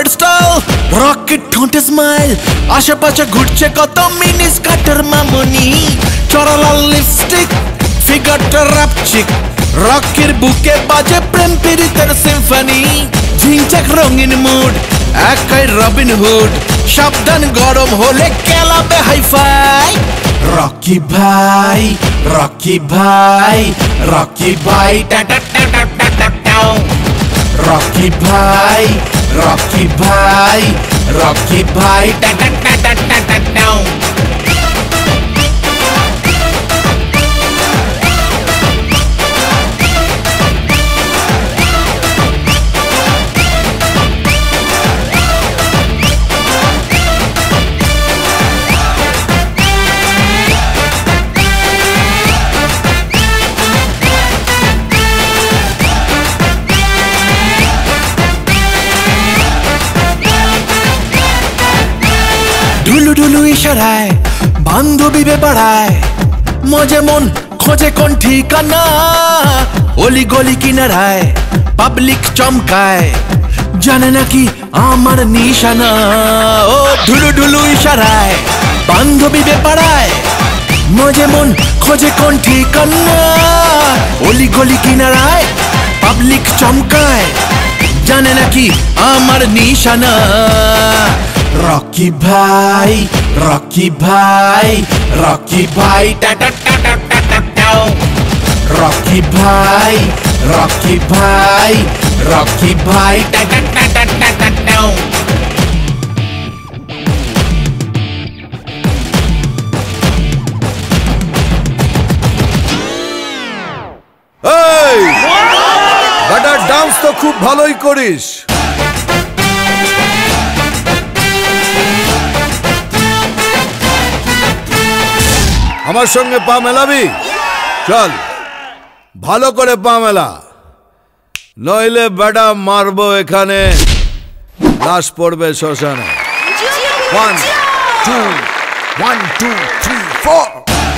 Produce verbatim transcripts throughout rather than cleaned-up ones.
rocket style rocket ঠোঁটে smile আশেপাশে ঘুরছে কত মিনি স্কার্টের মামনি চড়ালাল লিপস্টিক ফিগারটা রাপচিক রকের বুকে বাজে প্রেম পীড়িতের সিম্ফনি ঝিংচাক রঙিন মুড একাই রবিন হুড সাবধান গরম হলে কেলাবে হাইফাই রকি ভাই রকি ভাই রকি ভাই টা টা টা টা টা টা টা রকি ভাই রকি ভাই রকি ভাই টা টা টা টা টা টা টা ঢুলু ঢুলু ইশারায় বান্ধবী বেপাড়ায় মজে মন খোঁজে কোন ঠিকানা অলি গলি কিনারায় পাবলিক চমকায় জানে নাকি আমার নিশানা ও ঢুলু ঢুলু ইশারায় বান্ধবী বেপাড়ায় মজে মন খোঁজে কোন ঠিকানা অলি গলি কিনারায় পাবলিক চমকায় জানে নাকি আমার নিশানা রকি ভাই রকি ভাই রকি ভাই টা টা টা টা টা টা টা রকি ভাই রকি ভাই রকি ভাই টা টা টা টা টা টা টা এই বেটা ডান্স তো খুব ভালোই করিস আমার সঙ্গে পা মেলাবি চল ভালো করে পা মেলা নইলে বেটা মারবো এখানে লাশ পড়বে শ্মশানে one two one two three four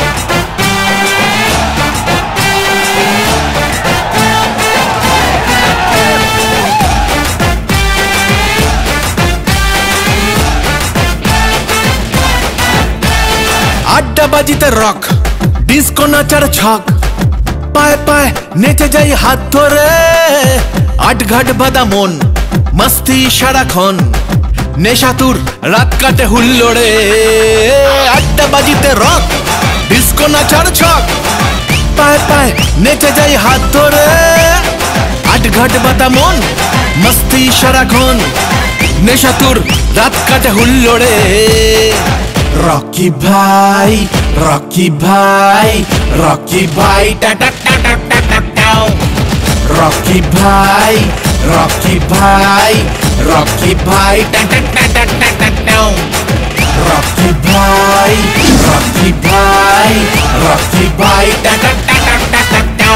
আড্ডা বাজিতে রক ডিস্কো নাচার ছক পায়ে পায়ে নেচে যাই হাত ধরে আট ঘাট বাদা মন মস্তি সারাক্ষণ নেশাতুর রাত কাটে হুল্লোড়ে আড্ডা বাজিতে রক ডিস্কো নাচার ছক পায়ে পায়ে নেচে যাই হাত ধরে আট ঘাট বাদা মন মস্তি সারাক্ষণ নেশাতুর রাত কাটে হুল্লোড়ে রকি ভাই রকি ভাই রকি ভাই টা টা টা টা টা টা টা রকি ভাই রকি ভাই রকি ভাই টা টা টা টা টা টা টা রকি ভাই রকি ভাই রকি ভাই টা টা টা টা টা টা টা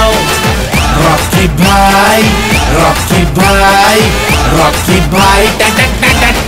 রকি ভাই রকি ভাই রকি ভাই টা টা টা টা